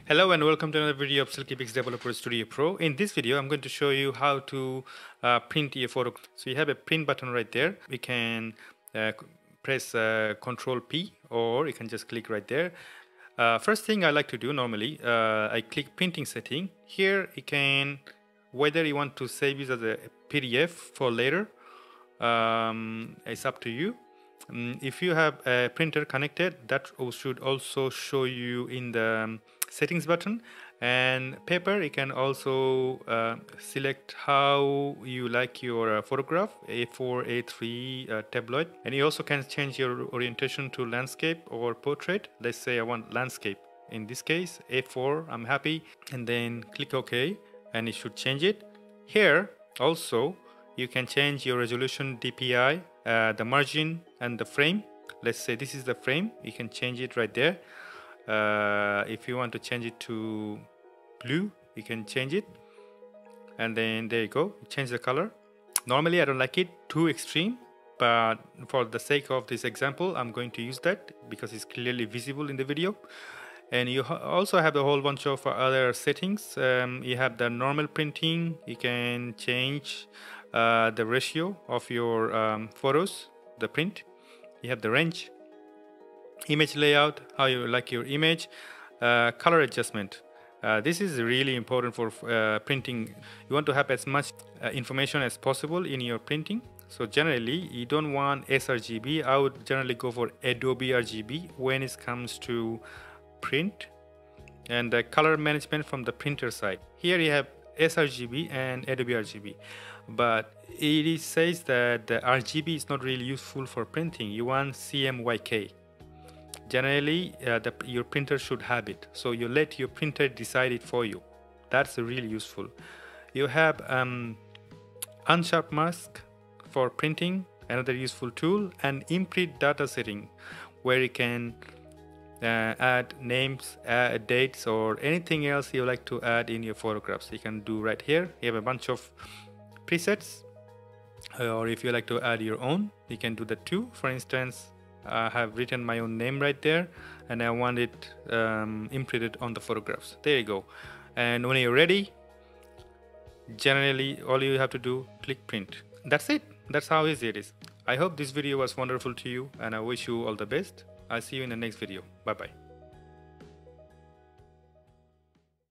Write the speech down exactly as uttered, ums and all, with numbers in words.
Hello and welcome to another video of SilkyPix Developer Studio Pro. In this video, I'm going to show you how to uh, print a photo. So you have a print button right there. We can uh, press uh, Control P, or you can just click right there. Uh, first thing I like to do normally, uh, I click printing setting. Here you can, whether you want to save it as a P D F for later, um, it's up to you. Um, if you have a printer connected, that should also show you in the um, settings button. And paper, you can also uh, select how you like your uh, photograph, A four, A three, uh, tabloid, and you also can change your orientation to landscape or portrait. Let's say I want landscape. In this case, A four, I'm happy, and then click OK, and it should change it. Here also you can change your resolution, D P I, uh, the margin, and the frame. Let's say this is the frame. You can change it right there. Uh, if you want to change it to blue, you can change it, and then there you go, change the color. Normally I don't like it too extreme, but for the sake of this example I'm going to use that because it's clearly visible in the video. And you ha also have a whole bunch of other settings. Um, you have the normal printing. You can change uh, the ratio of your um, photos, the print. You have the range, image layout, how you like your image, uh, color adjustment. Uh, this is really important for uh, printing. You want to have as much uh, information as possible in your printing. So generally you don't want sRGB. I would generally go for Adobe R G B when it comes to print. And the color management from the printer side. Here you have sRGB and Adobe R G B, but it is says that the R G B is not really useful for printing. You want C M Y K. Generally uh, the, your printer should have it, so you let your printer decide it for you. That's really useful. You have um, unsharp mask for printing, another useful tool, and imprint data setting, where you can uh, add names, uh, dates, or anything else you like to add in your photographs. You can do right here. You have a bunch of presets, or if you like to add your own, you can do that too. For instance, I have written my own name right there, and I want it um, imprinted on the photographs. There you go. And when you're ready, generally all you have to do, click print. That's it. That's how easy it is. I hope this video was wonderful to you, and I wish you all the best. I'll see you in the next video. Bye bye.